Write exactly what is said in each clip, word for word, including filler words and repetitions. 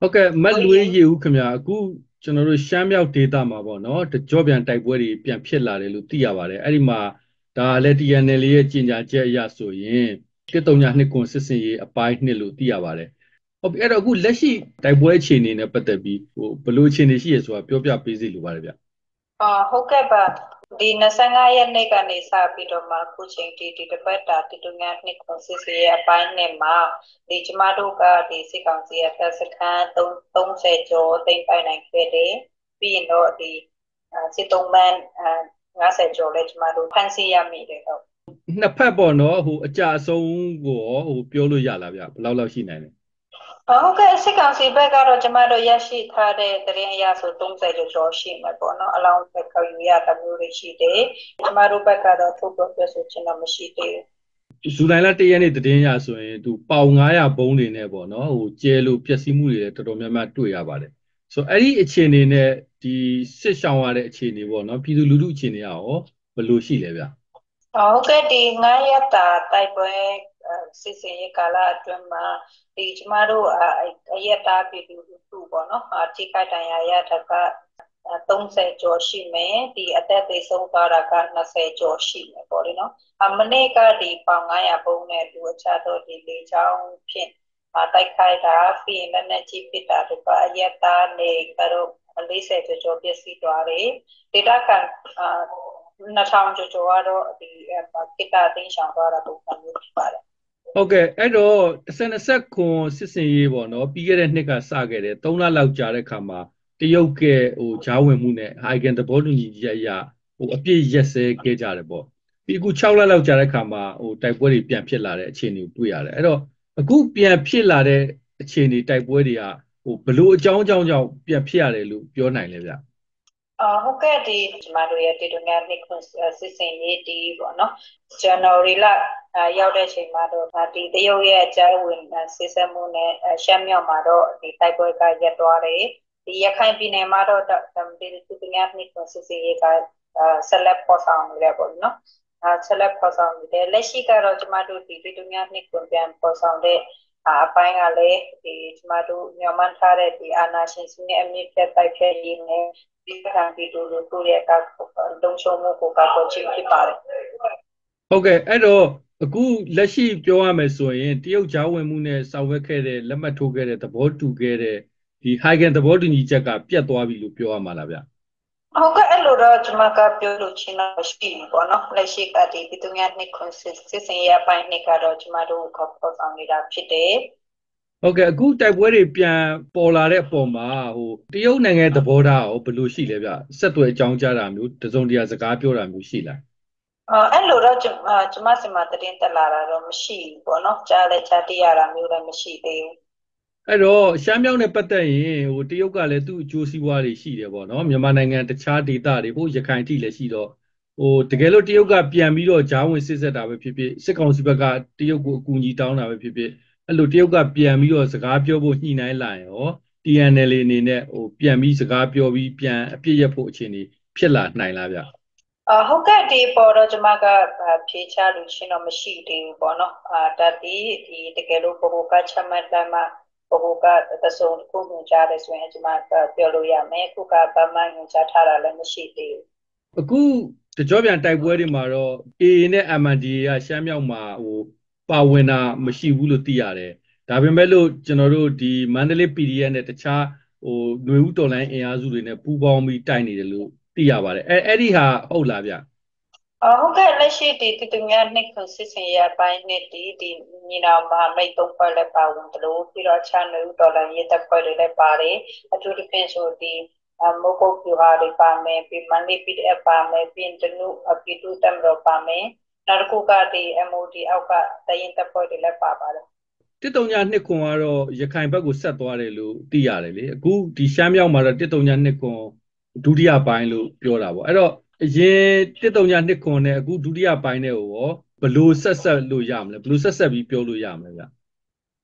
ဟုတ်ကဲ့မတ်လွေးကိုကြီးရေဦးခင်ဗျာအခုကျွန်တော်တို့ရှမ်းမြောက်ဒေသမှာပေါ့နော်တကြောပြန်တိုက်ပွဲတွေပြန်ဖြစ်လာတယ်လို့သိရပါတယ်အဲ့ဒီမှာဒါလည်း တီ အန် အယ် ရဲ့ကြေညာချက်အရဆိုရင်တစ်တုံညာနှစ်ကွန်စစ်စင်ရေးအပိုင်းနှစ်လို့သိရပါတယ်ဟုတ်ပြီအဲ့တော့အခုလက်ရှိတိုက်ပွဲအခြေအနေနဲ့ပတ်သက်ပြီးဟိုဘယ်လိုအခြေအနေရှိရဆိုတာပြောပြပေးစီလိုပါတယ်ဗျအာဟုတ်ကဲ့ပါဒီ25ရက်နေ့ကနေစပြီးတော့မှအခုချိန်ဒီဒီတစ်ပတ်တာတီတူငါနှစ်ကိုစစ်စေးရဲ့အပိုင်းနဲ့မှာဒီကျမတို့ကဒီစစ်ကောင်စီရဲ့တပ်စခန်း30ကျော်သိမ်းပိုက်နိုင်ခဲ့တယ်ပြီးရင်တော့ဒီစစ်တုံးမန်း50ကျော်လဲကျမတို့ဖန်ဆီးရမိတယ်တော့နှစ်ဖက်ပေါ့နော်ဟိုအကြအဆုံးကိုရောဟိုပြောလို့ရလားဗျဘယ်လောက်လောက်ရှိနိုင်လဲဟုတ်ကဲ့စစ်ကောင်စီဘက်ကတော့ကျမတို့ရရှိထားတဲ့သတင်းအရဆို30ကျော်ကျော်ရှိမှာပေါ့နော်အလောင်းဘက်ကောက်ယူရတာမျိုးတွေရှိတယ်ကျမတို့ဘက်ကတော့ထုတ်ပြောပြောဆိုချင်တော့မရှိသေးဘူးဇူလိုင်လတစ်ရက်နေ့တည်င်းရဆိုရင်သူပေါင်900ဘုံးတွေနဲ့ပေါ့နော်ဟိုကျဲလို့ပျက်စီးမှုတွေလည်းတော်တော်များများတွေ့ရပါတယ်ဆိုတော့အဲ့ဒီအခြေအနေနဲ့ဒီစစ်ရှောင်ရတဲ့အခြေအနေပေါ့နော်ပြည်သူလူထုအခြေအနေကရောဘယ်လိုရှိလဲဗျဟုတ်ကဲ့ဒီ9ရက်တာတိုက်ပွဲစစ်စင်ရေးကာလအတွင်းမှာဒီကျမတို့အရက်သားပြည်သူလူထုပေါ့နော်အထိခိုက်ဒဏ်ရာရတာက30ကျော်ရှိမယ်ဒီအသက်သေဆုံးသွားတာက20ကျော်ရှိမယ်ပေါ့လေနော်အမနေ့ကဒီပေါင်900ဘုံနဲ့လူအချတော့ဒီလေချောင်းဖြင့်တိုက်ခိုက်တာပြီးရင်လည်းနဲ့ကြီးပစ်တာတို့ကအရက်သားနေကတော့40ကျော်ကျော်ပြည့်စည်သွားတယ်ဒေတာကန်2000ကျော်ကျော်ကတော့ဒီကိတာသိမ်းဆောင်သွားတာပုံစံမျိုးဖြစ်ပါတယ်ဟုတ်ကဲ့အဲ့တော့တစ်ဆက်နှစ်ဆက်ခွန်စစ်စင်ရေးပေါ့နော်ပြီးခဲ့တဲ့နှစ်ကစခဲ့တယ်၃လလောက်ကြာတဲ့ခါမှာတရုတ်ကဟိုဂျားဝင်မှုနဲ့ဟိုင်ဂန်သဘောတူညီချက်အရဟိုအပြည့်ရက်စဲခဲ့ကြတယ်ပေါ့ပြီးအခု6လလောက်ကြာတဲ့ခါမှာဟိုတိုက်ပွဲတွေပြန်ဖြစ်လာတဲ့အခြေအနေကိုတွေ့ရတယ်အဲ့တော့အခုပြန်ဖြစ်လာတဲ့အခြေအနေတိုက်ပွဲတွေကဟိုဘလို့အကြောင်းအကြောင်းကြောင့်ပြန်ဖြစ်ရတယ်လို့ပြောနိုင်လဲဗျအာဟုတ်ကဲ့ဒီကျမတို့ရဲ့ဒီဒုညာနိခွန်စစ်စင်ရေးဒီပေါ့နော်ဇန်နဝါရီလရောက်တဲ့ချိန်မှာတော့ဒီတရုတ်ရဲ့အကြမ်းဝင်စစ်ဆက်မှုနဲ့ရှမ်းမြောက်မှာတော့ဒီတိုက်ပွဲကရပ်သွားတယ်ဒီရခိုင်ပြည်နယ်မှာတော့ဒီဒုညာနိခွန်စစ်စင်ရေးကဆက်လက်ပေါ်ဆောင်နေရပေါ့နော်အဲဆက်လက်ပေါ်ဆောင်နေတယ်လက်ရှိကတော့ကျမတို့ဒီဒုညာနိခွန်ပြန်ပေါ်ဆောင်တဲ့အပိုင်းကလည်းဒီကျမတို့ညမှန်းထားတဲ့ဒီအာနာရှင်စနစ်အမြင့်ပြတ်တိုက်ဖြတ်ရေးနဲ့ဒီကံဒီလိုလိုတို့ရဲ့ကလုံခြုံမှုကိုကောက်ချင်ဖြစ်ပါတယ်ဟုတ်ကဲ့အဲ့တော့အခုလက်ရှိပြောရမယ်ဆိုရင်တရုတ်ဂျားဝင်မှုနဲ့ဆောင်ရွက်ခဲ့တဲ့လက်မှတ်ထိုးခဲ့တဲ့သဘောတူခဲ့တဲ့ဒီ Hagen သဘောတူညီချက်ကပြတ်သွားပြီလို့ပြောရမှာလားဗျဟုတ်ကဲ့အဲ့လိုတော့ကျွန်မကပြောလို့ချင်းတော့ရှိပြီပေါ့နော်လက်ရှိကဒီပြည်သူများနှစ်ခွန်စစ်စစ်စင်ရဲ့အပိုင်းနှစ်ကတော့ကျွန်မတို့ခေါ်ပေါ်ဆောင်နေတာဖြစ်တယ်ဟုတ်ကဲ့အခုတိုက်ပွဲတွေပြန်ပေါ်လာတဲ့အပေါ်မှာဟိုတရုတ်နိုင်ငံသဘောထားရောဘယ်လိုရှိလဲဗျဆက်သွယ်အကြောင်းကြားတာမျိုးတစုံတရာစကားပြောတာမျိုးရှိလားအဲအဲ့လိုတော့ကျွန်မစင်မှာတည်တက်လာတာတော့မရှိဘူးပေါ့နော်ကြားလဲကြားသိရတာမျိုးလည်းမရှိသေးဘူးအဲ့တော့ရှမ်းမြောက်နဲ့ပတ်သက်ရင်ဟိုတရုတ်ကလည်းသူ့အကျိုးစီးပွားတွေရှိတယ်ပေါ့နော်မြန်မာနိုင်ငံတခြားဒေသတွေဟိုရခိုင်ထိလည်းရှိတော့ဟိုတကယ်လို့တရုတ်ကပြန်ပြီးတော့ဂျားဝင်စစ်ဆက်တာပဲဖြစ်ဖြစ်စစ်ကောင်စီဘက်ကတရုတ်ကိုအကူအညီတောင်းတာပဲဖြစ်ဖြစ်အဲ့လိုတရုတ်ကပြန်ပြီးတော့စကားပြောဖို့ညှိနှိုင်းလာရင်ရော တီ အန် အယ် အနေနဲ့ဟိုပြန်ပြီးစကားပြောပြီးပြန်အပြစ်ရဖို့အခြေအနေဖြစ်လာနိုင်လားဗျအာဟုတ်ကဲ့ဒီပေါ်တော့ကျွန်မကဖြေချလို့ရှင်းတော့မရှိသေးဘူးပေါ့နော်အာတတိဒီတကယ်လို့ဘိုကချမှတ်လိုက်မှဘိုကတဆုံတစ်ခုညွှန်ကြားတယ်ဆိုရင်ကျွန်မပြောလို့ရမယ်ခုကဗမာညွှန်ကြားထားတာလည်းမရှိသေးဘူးအခုတကြောပြန်တိုက်ပွဲတွေမှာတော့ အေ အေ နဲ့ အမ် အန် ဒီ အေ ကရှမ်းမြောက်မှာဟိုပါဝင်တာမရှိဘူးလို့သိရတယ်ဒါပေမဲ့လို့ကျွန်တော်တို့ဒီမန္တလေး ပီ ဒီ အက်ဖ် နဲ့တခြားဟိုຫນွေဦးတော်လိုင်းအင်အားစုတွေနဲ့ပူးပေါင်းပြီးတိုက်နေတယ်လို့သိရပါတယ်အဲအဲ့ဒီဟာဟုတ်လားဗျအော်ဟုတ်ကဲ့လက်ရှိဒီတူတူများနှစ်ခုစစ်စင်ရပိုင်းနဲ့ဒီဒီညီနောင်မဟာမိတ်သုံးဖွဲ့လည်းပါဝင်တယ်လို့ပြီးတော့ချာနူဒေါ်လာရေးတပ်ဖွဲ့တွေလည်းပါတယ်အထူးသဖြင့်ဆိုဒီမုတ်ကုတ်ပြဟာတွေပါမယ်ပြီးမန်လေး ပီ ဒီ အက်ဖ် ပါမယ်ပြီးတနုအပီတူတမ်ရောပါမယ်နောက်တစ်ခုကဒီ အမ် အို ဒီ အောက်ကတရင်တပ်ဖွဲ့တွေလည်းပါပါတယ်တစ်တုံညာနှစ်ခွန်ကတော့ရခိုင်ဘက်ကိုဆက်သွားတယ်လို့သိရတယ်လေအခုဒီရှမ်းမြောက်မှာတော့တစ်တုံညာနှစ်ခွန်ဒုတိယပိုင်းလို့ပြောတာပေါ့အဲ့တော့အရင်တစ်တုံညာနှစ်ခွန်နဲ့အခုဒုတိယပိုင်းနဲ့ရောဘယ်လိုဆက်ဆက်လို့ရမလဲဘယ်လိုဆက်ဆက်ပြီးပြောလို့ရမလဲဗျ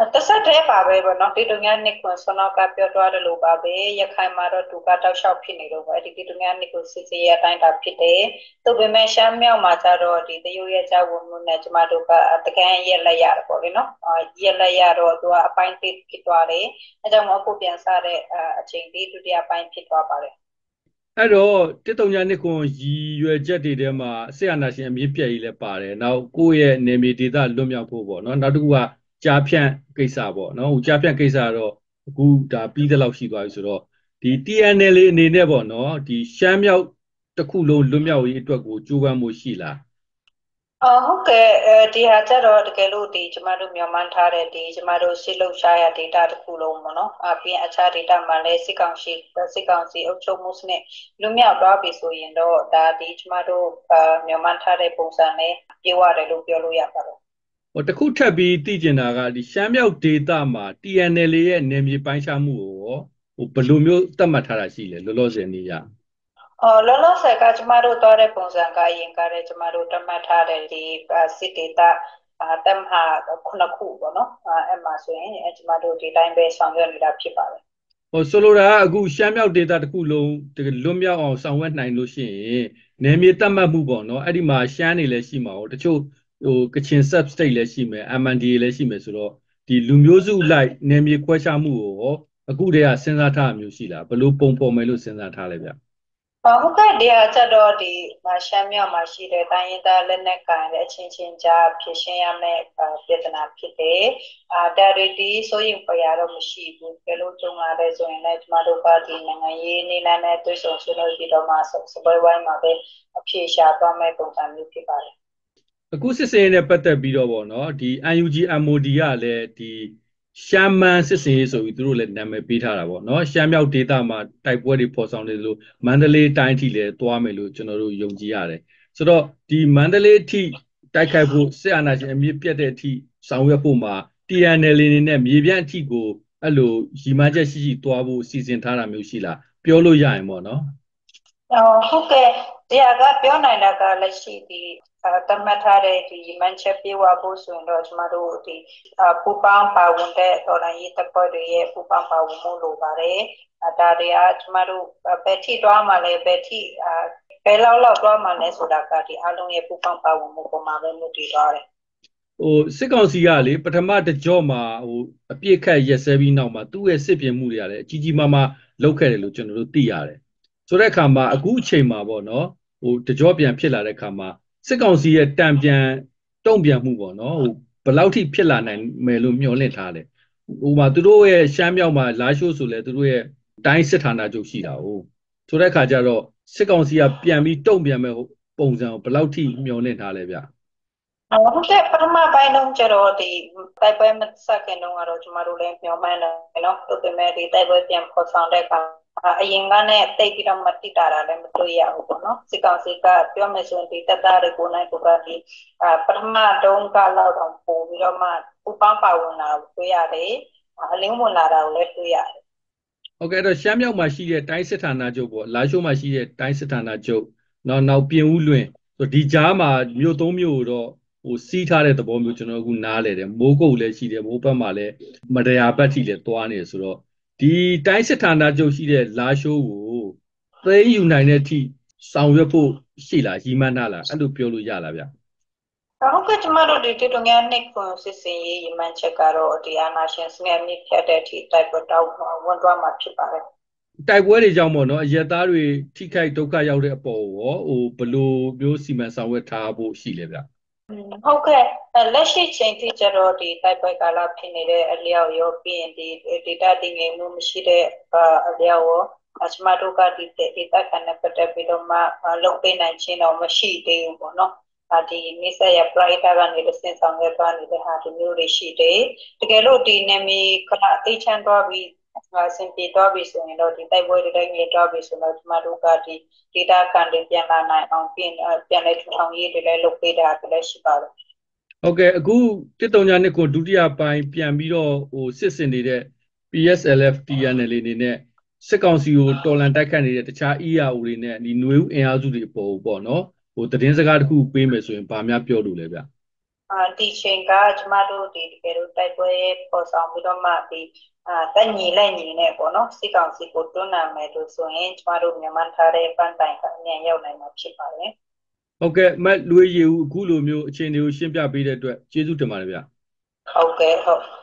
တဆက်တည်းပါပဲပေါ့နော်တီတူများနှစ်ကွန်ဆွန်တော့ကပြောသွားတယ်လို့ပါပဲရခိုင်မှာတော့ဒုကတောက်လျှောက်ဖြစ်နေတော့ပဲဒီတီတူများနှစ်ကိုစစ်စစ်ရအတိုင်းတာဖြစ်တယ်သူပေမဲ့ရှမ်းမြောက်မှာကျတော့ဒီတရုတ်ရဲ့ကြောက်ဝင်မှုနဲ့ကျမတို့ကတကယ်ရက်လက်ရတယ်ပေါ့လေနော်ရက်လက်ရတော့သူကအပိုင်းတစ်ဖြစ်သွားတယ်အဲကြောင့်မဟုတ်ပြန်စားတဲ့အချိန်လေးဒုတိယပိုင်းဖြစ်သွားပါတယ်အဲ့တော့တစ်တုံညာနှစ်ခွန်ရည်ရွယ်ချက်တွေထဲမှာဆေးအာနာရှင်အမြင့်ပြည့်ကြီးလည်းပါတယ်နောက်ကိုယ့်ရဲ့နေမီဒေသလွတ်မြောက်ဖို့ပေါ့နော်နောက်တစ်ခုကကြားဖြန့်ကိစ္စပေါ့နော်ဟိုကြားဖြန့်ကိစ္စကတော့အခုဒါပြီးတဲ့လောက်ရှိသွားပြီဆိုတော့ဒီ T N L အနေနဲ့ပေါ့နော်ဒီရှမ်းမြောက်တစ်ခုလုံးလွတ်မြောက်ရေးအတွက်ကိုကြိုးပမ်းမှုရှိလားအော်ဟုတ်ကဲ့အဲဒီဟာကျတော့တကယ်လို့ဒီကျမတို့မြန်မာမှန်းထားတဲ့ဒီကျမတို့စစ်လုံရှားရ data တစ်ခုလုံးပေါ့နော်အပြင်အခြား data မှာလည်းစစ်ကောင်စီစစ်ကောင်စီအုပ်ချုပ်မှုစနစ်လွတ်မြောက်သွားပြီဆိုရင်တော့ဒါဒီကျမတို့မြန်မာမှန်းထားတဲ့ပုံစံနဲ့ပြေဝတယ်လို့ပြောလို့ရပါတယ်ဟိုတခုထပ်ပြီးသိကျင်တာကဒီရှမ်းမြောက်ဒေသမှာ T N L ရဲ့နယ်မြေပိုင်းခြားမှုကိုရောဟိုဘယ်လိုမျိုးသတ်မှတ်ထားတာရှိလဲလောလောဆယ်နေရအော်လောလောဆယ်ကကျမတို့သွားတဲ့ပုံစံကအရင်ကတည်းကကျမတို့တတ်မှတ်ထားတဲ့ဒီစစ်ဒေတာတမ်ဟာခုနှစ်ခုပေါ့နော်အဲ့မှာဆိုရင်ကျမတို့ဒီတိုင်းပဲဆောင်ရွက်နေတာဖြစ်ပါတယ်ဟိုဆိုလိုတာကအခုရှမ်းမြောက်ဒေတာတစ်ခုလုံးလွတ်မြောက်အောင်ဆောင်ရွက်နိုင်လို့ရှိရင်နယ်မြေသတ်မှတ်မှုပေါ့နော်အဲ့ဒီမှာရှမ်းတွေလည်းရှိမှာဟိုတချို့ဟိုကချင် sub state လည်းရှိမယ် M N D A လည်းရှိမယ်ဆိုတော့ဒီလူမျိုးစုလိုက်နယ်မြေခွဲခြားမှုကိုရောအခုတည်းကစဉ်းစားထားမျိုးရှိလားဘယ်လိုပုံဖော်မယ်လို့စဉ်းစားထားလဲဗျဟုတ်ကဲ့ဒီဟာကျတော့ဒီရှမ်းမြောက်မှာရှိတဲ့တိုင်းရင်းသားလက်နက်ကိုင်တဲ့အချင်းချင်းကြားဖြစ်ရှင်းရမယ့်ပြဿနာဖြစ်တယ်။အာဒါရီတီဆိုရင်ပြရတော့မရှိဘူး။ဘယ်လိုကြုံရလဲဆိုရင်လည်းကျမတို့ကဒီနိုင်ငံရေးနေနဲ့နဲ့တွေ့ဆုံဆွေးနွေးပြီးတော့မှစပွဲဝိုင်းမှာပဲအဖြေရှာသွားမယ့်ပုံစံမျိုးဖြစ်ပါတယ်။အခုစစ်စင်ရေးနဲ့ပတ်သက်ပြီးတော့ပေါ့နော်ဒီ N U G M O D ကလည်းဒီရှမ်းမန်းစစ်စင်ရေးဆိုပြီးသူတို့လည်းနာမည်ပေးထားတာပေါ့နော်ရှမ်းမြောက်ဒေသမှာတိုက်ပွဲတွေပေါ်ဆောင်နေလို့မန္တလေးတိုင်းထိလည်းသွားမယ်လို့ကျွန်တော်တို့ယုံကြည်ရတယ်ဆိုတော့ဒီမန္တလေးထိတိုက်ခိုက်ဖို့စစ်အာဏာရှင်အမြင့်ပြတ်တဲ့အထိဆောင်ရွက်ဖို့မှာ T N L နေနဲ့မြေပြန့်အထိကိုအဲ့လိုရီမချက်ရှိရှိသွားဖို့စီစဉ်ထားတာမျိုးရှိလားပြောလို့ရရင်ပေါ့နော်ဟုတ်ကဲ့တရားကပြောနိုင်တာကလက်ရှိဒီတမတ်ထားတဲ့ဒီမန်ချက်ပြေဝဖို့ဆိုရင်တော့ကျမတို့ဒီပူပေါင်းပါဝင်တဲ့တော်လိုင်းရေးတပ်ဖွဲ့တွေရဲ့ပူပေါင်းပါဝင်မှုလိုပါတယ်။ဒါတွေကကျမတို့ဘယ်ထိသွားမှလဲဘယ်ထိဘယ်လောက်လောက်သွားမှလဲဆိုတာကဒီအလုံးရဲ့ပူပေါင်းပါဝင်မှုပုံမှာပဲမူတည်သွားတယ်။ဟိုစစ်ကောင်စီကလေပထမတကြော့မှာဟိုအပြစ်ခတ်ရက်စဲပြီးနောက်မှာသူ့ရဲ့စစ်ပြင်မှုတွေကလည်းအကြီးကြီးမားမားလုပ်ခဲ့တယ်လို့ကျွန်တော်တို့သိရတယ်။ဆိုတဲ့အခါမှာအခုအချိန်မှာပေါ့နော်ဟိုတကြော့ပြန်ဖြစ်လာတဲ့အခါမှာစစ်ကောင်စီရဲ့တံပြန်တုံ့ပြန်မှုပေါ့နော်ဟိုဘယ်လောက်ထိဖြစ်လာနိုင်မယ်လို့မျှော်လင့်ထားတယ်ဟိုမှာသူတို့ရဲ့ရှမ်းမြောက်မှာလာရှိုးဆိုလဲသူတို့ရဲ့တိုင်းစစ်ဌာနချုပ်ရှိတာဟုတ်ဆိုတဲ့အခါကျတော့စစ်ကောင်စီကပြန်ပြီးတုံ့ပြန်မဲ့ပုံစံကိုဘယ်လောက်ထိမျှော်လင့်ထားလဲဗျဟုတ်ကဲ့ပထမပိုင်းလုံးကျတော့ဒီတိုက်ပွဲမစခင်တုန်းကတော့ကျမတို့လည်းမျှော်မှန်းတယ်နော်သူပေမဲ့ဒီတိုက်ပွဲပြန်ပေါ်ဆောင်တဲ့အခါအရင်ကနဲ့တိတ်ပြီးတော့မတိတာလည်းမတွေ့ရဘူးပေါ့နော်စစ်ကောင်စီကပြောမယ်ဆိုရင်ဒီတပ်သားတွေကိုနိုင်ကိုကဒီပထမတုန်းကလောက်တော့ပို့ပြီးတော့မှပူပေါင်းပါဝင်လာတွေ့ရတယ်အလင်းဝင်လာတာကိုလည်းတွေ့ရတယ်ဟုတ်ကဲ့အဲ့တော့ရှမ်းမြောက်မှာရှိတဲ့တိုင်းစစ်ဌာနချုပ်ပေါ့လာရှိုးမှာရှိတဲ့တိုင်းစစ်ဌာနချုပ်နောက်နောက်ပြင်ဦးလွင်ဆိုဒီကြားမှာမြို့သုံးမြို့တော့ဟိုစီးထားတဲ့သဘောမျိုးကျွန်တော်အခုနားလဲတယ်မိုးကုတ်လည်းရှိတယ်မိုးဘက်မှာလည်းမတရားဘက်ထိလည်းသွားနေတယ်ဆိုတော့ဒီတိုင်းစစ်ဌာနချုပ်ရှိတဲ့လာရှိုးကိုသိမ်းယူနိုင်တဲ့အထိဆောင်ရွက်ဖို့ရှိလားရီမန်းထားလားအဲ့လိုပြောလို့ရလားဗျဟုတ်ကဲ့ကျမတို့ဒီတူငယ်နှစ်ကွန်စစ်စင်ရေးရမှန်ချက်ကတော့ဒီအာနာရှင်စနစ်အမြင့်ဖြတ်တဲ့အထိတိုက်ပွဲတော့ဝန်သွားမှာဖြစ်ပါတယ်တိုက်ပွဲတွေကြောင့်ပေါ့နော်အရက်သားတွေထိခိုက်ဒုက္ခရောက်တဲ့အပေါ်ရောဟိုဘလို့မျိုးစီမံဆောင်ရွက်ထားဖို့ရှိလဲဗျဟုတ်ကဲ့လက်ရှိချိန်ထိကျတော့ဒီတိုက်ပွဲကာလဖြစ်နေတဲ့အလျောက်ရောပြီးရင်ဒီ data တင်ငယ်မှုမရှိတဲ့အလျောက်ရောအစမတို့ကဒီ data ကနေပတ်သက်ပြီးတော့မှလုပ်ပေးနိုင်ခြင်းတော့မရှိသေးဘူးပေါ့နော်ဒီမိစရ private ကနေတစ်ဆင့်ဆောင်ရွက်သွားနေတဲ့ဟာဒီမျိုးတွေရှိတယ်တကယ်လို့ဒီနာမည်ကတိတ်ချမ်းသွားပြီးအဆင်ပြေသွားပြီဆိုရင်တော့ဒီတိုက်ပွဲတွေတိုင်းနေသွားပြီဆိုတော့ကျမတို့ကဒီ data ကန်တွေပြန်လာနိုင်အောင်ပြင်ပြန်လဲထူထောင်ရေးတွေလည်းလုပ်ပေးတာလည်းရှိပါတယ်ဟုတ်ကဲ့အခုတစ်တုံညာနှစ်ကိုဒုတိယပိုင်းပြန်ပြီးတော့ဟိုစစ်စင်နေတဲ့ P S L F T N L အနေနဲ့စစ်ကောင်စီကိုတော်လန်တိုက်ခတ်နေတဲ့တခြား E R O တွေနဲ့ဒီຫນွေဦးအင်အားစုတွေအပေါ်ပေါ့နော်ဟိုသတင်းစကားတစ်ခုပေးမယ်ဆိုရင်ဗာများပြောလို့လဲဗျအာဒီချိန်ကကျမတို့ဒီတကယ်လို့တိုက်ပွဲပေါ်ဆောင်ပြီးတော့မှဒီအာတက်ညီလက်ညီနဲ့ပေါ့နော်စစ်ကောင်စီကိုတွန်းလှန်မယ်လို့ဆိုရင်ကျမတို့မြန်မာထားတဲ့ပန်းတိုင်ကအမြန်ရောက်နိုင်မှာဖြစ်ပါတယ်ဟုတ်ကဲ့မတ်လွေးရည်ဦးအခုလိုမျိုးအခြေအနေကိုရှင်းပြပေးတဲ့အတွက်ကျေးဇူးတင်ပါတယ်ဗျဟုတ်ကဲ့ဟုတ်